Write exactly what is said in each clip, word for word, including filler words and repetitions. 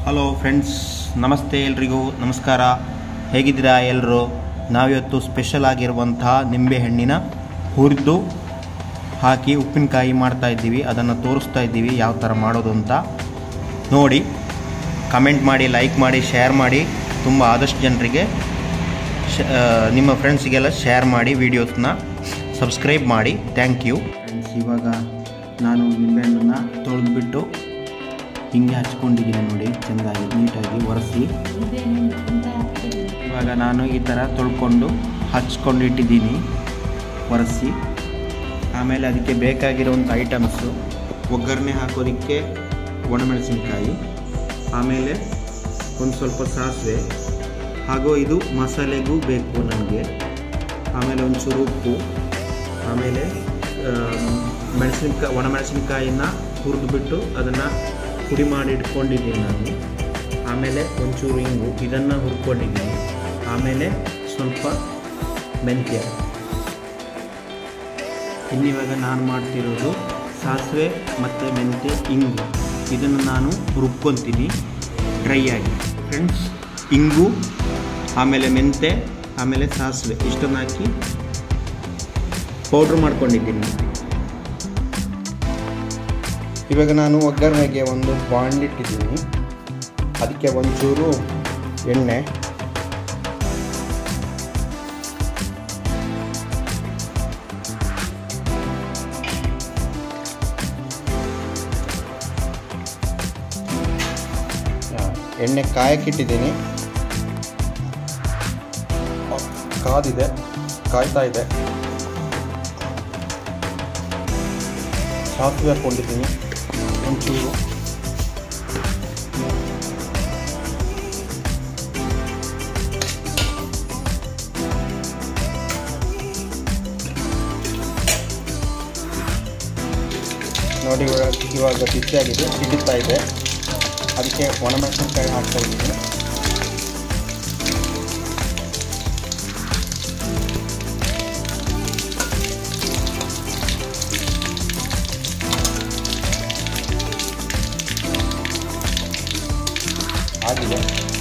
Hello friends, ನಮಸ್ತೆ ಎಲ್ರಿಗೂ ನಮಸ್ಕಾರ. ಹೇಗಿದ್ದೀರಾ ಎಲ್ಲರೂ? ನಾವಿವತ್ತು ಸ್ಪೆಷಲ್ ಆಗಿರುವಂತಹ ನಿಂಬೆಹಣ್ಣಿನ ಹುರಿದು ಹಾಕಿ ಉಪ್ಪಿನಕಾಯಿ ಮಾಡ್ತಾ ಇದ್ದೀವಿ. ಅದನ್ನು ತೋರಿಸ್ತಾ ಇದ್ದೀವಿ ಯಾವ ಥರ ಮಾಡೋದು ಅಂತ. ನೋಡಿ, ಕಮೆಂಟ್ ಮಾಡಿ, ಲೈಕ್ ಮಾಡಿ, ಶೇರ್ ಮಾಡಿ. ತುಂಬ ಆದಷ್ಟು ಜನರಿಗೆ ನಿಮ್ಮ ಫ್ರೆಂಡ್ಸಿಗೆಲ್ಲ ಶೇರ್ ಮಾಡಿ. ವಿಡಿಯೋಸ್ನ ಸಬ್ಸ್ಕ್ರೈಬ್ ಮಾಡಿ. Thank you friends. ಇವಾಗ ನಾನು ನಿಂಬೆಹಣ್ಣನ್ನು ತೊಳೆದ್ಬಿಟ್ಟು ಹಿಂಗೆ ಹಚ್ಕೊಂಡಿದ್ದೀನಿ. ನೋಡಿ, ಚೆಂದಾಗಿ ನೀಟಾಗಿ ಒರೆಸಿ. ಇವಾಗ ನಾನು ಈ ಥರ ತೊಳ್ಕೊಂಡು ಹಚ್ಕೊಂಡು ಇಟ್ಟಿದ್ದೀನಿ ಒರೆಸಿ. ಆಮೇಲೆ ಅದಕ್ಕೆ ಬೇಕಾಗಿರೋಂಥ ಐಟಮ್ಸು: ಒಗ್ಗರಣೆ ಹಾಕೋದಕ್ಕೆ ಒಣಮೆಣಸಿನ್ಕಾಯಿ, ಆಮೇಲೆ ಒಂದು ಸ್ವಲ್ಪ ಸಾಸಿವೆ, ಹಾಗೂ ಇದು ಮಸಾಲೆಗೂ ಬೇಕು ನನಗೆ. ಆಮೇಲೆ ಒಂಚೂರು ಉಪ್ಪು, ಆಮೇಲೆ ಮೆಣಸಿನ್ಕಾಯಿ ಒಣಮೆಣಸಿನ್ಕಾಯಿನ ಹುರಿದುಬಿಟ್ಟು ಅದನ್ನು ಪುಡಿ ಮಾಡಿ ಇಟ್ಕೊಂಡಿದ್ದೀನಿ ನಾನು. ಆಮೇಲೆ ಒಂಚೂರು ಇಂಗು, ಇದನ್ನು ಹುರ್ಕೊಂಡಿದ್ದೀನಿ. ಆಮೇಲೆ ಸ್ವಲ್ಪ ಮೆಂತ್ಯ. ಇನ್ನಿವಾಗ ನಾನು ಮಾಡ್ತಿರೋದು ಸಾಸಿವೆ ಮತ್ತು ಮೆಂತ್ಯ, ಇಂಗು, ಇದನ್ನು ನಾನು ರುಬ್ಕೊತೀನಿ ಡ್ರೈ ಆಗಿ. ಫ್ರೆಂಡ್ಸ್, ಇಂಗು, ಆಮೇಲೆ ಮೆಂತ್ಯ, ಆಮೇಲೆ ಸಾಸಿವೆ ಇಷ್ಟನ್ನು ಹಾಕಿ ಪೌಡ್ರ್ ಮಾಡ್ಕೊಂಡಿದ್ದೀನಿ. ಇವಾಗ ನಾನು ಒಗ್ಗರಣೆಗೆ ಒಂದು ಬಾಂಡ್ ಇಟ್ಟಿದ್ದೀನಿ. ಅದಕ್ಕೆ ಒಂಚೂರು ಎಣ್ಣೆ, ಎಣ್ಣೆ ಕಾಯಕ್ಕಿಟ್ಟಿದ್ದೀನಿ. ಕಾದಿದೆ, ಕಾಯ್ತಾ ಇದೆ. ಸಾಸಿವೆ ಹಾಕ್ಕೊಂಡಿದ್ದೀನಿ ಒಂಚೂರು. ನೋಡಿ, ಇವಾಗ ಬಿಸಿಯಾಗಿದೆ, ಸಿಡಿತಾ ಇದೆ. ಅದಕ್ಕೆ ಒಣಮೆಣಸಿನ್ಕಾಯಿ ಹಾಕ್ತಾ ಇದ್ದೀನಿ. ಆಗಿದೆ.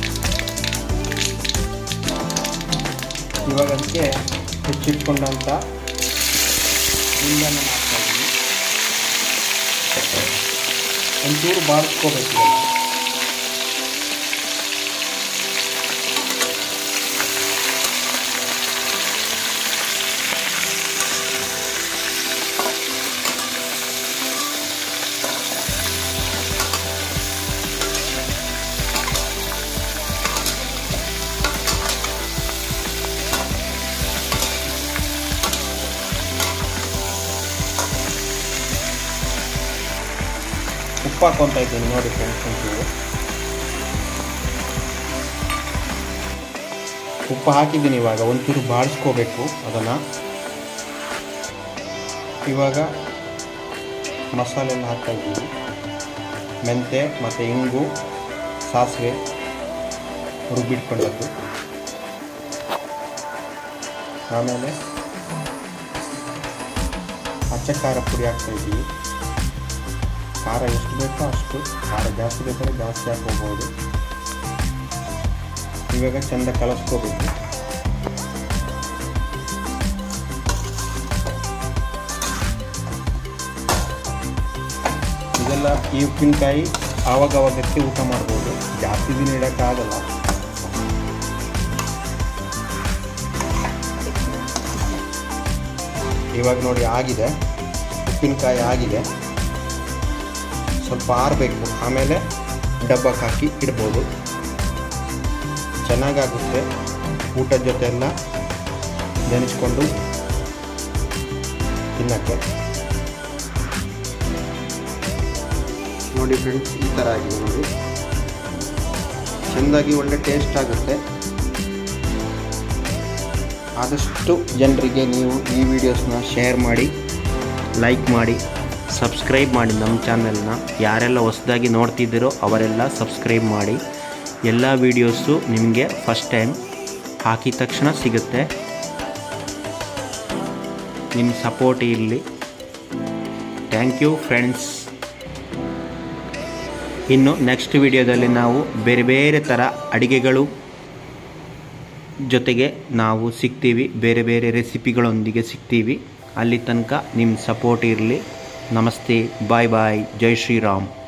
ಇವಾಗ ಅದಕ್ಕೆ ಹೆಚ್ಚಿಟ್ಕೊಂಡಂಥ ನಿಂಬೆಹಣ್ಣನ್ನು ಹಾಕ್ತಾ ಇದ್ದೀನಿ. ಒಂಚೂರು ಬಾಡಿಸ್ಕೋಬೇಕು. ಉಪ್ಪು ಹಾಕ್ಕೊತಾ ಇದ್ದೀನಿ. ನೋಡಿ ಫ್ರೆಂಡ್ಸ್, ಒಂಚೂರು ಉಪ್ಪು ಹಾಕಿದ್ದೀನಿ. ಇವಾಗ ಒಂಚೂರು ಬಾಡಿಸ್ಕೋಬೇಕು ಅದನ್ನು. ಇವಾಗ ಮಸಾಲೆ ಎಲ್ಲ ಹಾಕ್ತಾ ಇದ್ದೀವಿ. ಮೆಂತ್ಯ ಮತ್ತು ಇಂಗು, ಸಾಸಿವೆ ರುಬ್ಬಿಟ್ಕೊಂಡದ್ದು. ಆಮೇಲೆ ಅಚ್ಚ ಖಾರ ಪುಡಿ ಹಾಕ್ತಾ ಇದ್ದೀವಿ. ಖಾರ ಎಷ್ಟು ಬೇಕೋ ಅಷ್ಟು, ಖಾರ ಜಾಸ್ತಿ ಬೇಕಾದ್ರೆ ಜಾಸ್ತಿ ಹಾಕೋಬೋದು. ಇವಾಗ ಚೆಂದ ಕಲಸ್ಕೋಬೇಕು. ಇದೆಲ್ಲ ಈ ಉಪ್ಪಿನಕಾಯಿ ಆವಾಗವಾಗಕ್ಕೆ ಊಟ ಮಾಡ್ಬೋದು, ಜಾಸ್ತಿ ದಿನ ಇಡೋಕ್ಕಾಗಲ್ಲ. ಇವಾಗ ನೋಡಿ ಆಗಿದೆ, ಉಪ್ಪಿನಕಾಯಿ ಆಗಿದೆ. ಸ್ವಲ್ಪ ಆರಬೇಕು, ಆಮೇಲೆ ಡಬ್ಬಕ್ಕೆ ಹಾಕಿ ಇಡ್ಬೋದು. ಚೆನ್ನಾಗಾಗುತ್ತೆ. ಊಟದ ಜೊತೆ ಎಲ್ಲ ನೆನೆಸ್ಕೊಂಡು ತಿನ್ನಕ್ಕೆ. ನೋಡಿ ಫ್ರೆಂಡ್ಸ್, ಈ ಥರ ಆಗಿದೆ ನೋಡಿ. ಚೆಂದಾಗಿ ಒಳ್ಳೆ ಟೇಸ್ಟ್ ಆಗುತ್ತೆ. ಆದಷ್ಟು ಜನರಿಗೆ ನೀವು ಈ ವಿಡಿಯೋಸ್ನ ಶೇರ್ ಮಾಡಿ, ಲೈಕ್ ಮಾಡಿ, ಸಬ್ಸ್ಕ್ರೈಬ್ ಮಾಡಿ. ನಮ್ಮ ಚಾನೆಲ್ನ ಯಾರೆಲ್ಲ ಹೊಸದಾಗಿ ನೋಡ್ತಿದ್ದೀರೋ ಅವರೆಲ್ಲ ಸಬ್ಸ್ಕ್ರೈಬ್ ಮಾಡಿ. ಎಲ್ಲ ವೀಡಿಯೋಸು ನಿಮಗೆ ಫಸ್ಟ್ ಟೈಮ್ ಹಾಕಿದ ತಕ್ಷಣ ಸಿಗುತ್ತೆ. ನಿಮ್ಮ ಸಪೋರ್ಟ್ ಇರಲಿ. Thank you friends. ಇನ್ನು ನೆಕ್ಸ್ಟ್ ವಿಡಿಯೋದಲ್ಲಿ ನಾವು ಬೇರೆ ಬೇರೆ ಥರ ಅಡುಗೆಗಳು ಜೊತೆಗೆ ನಾವು ಸಿಗ್ತೀವಿ, ಬೇರೆ ಬೇರೆ ರೆಸಿಪಿಗಳೊಂದಿಗೆ ಸಿಗ್ತೀವಿ. ಅಲ್ಲಿ ತನಕ ನಿಮ್ಮ ಸಪೋರ್ಟ್ ಇರಲಿ. ನಮಸ್ತೆ, ಬಾಯ್ ಬಾಯ್, ಜೈ ಶ್ರೀರಾಮ್.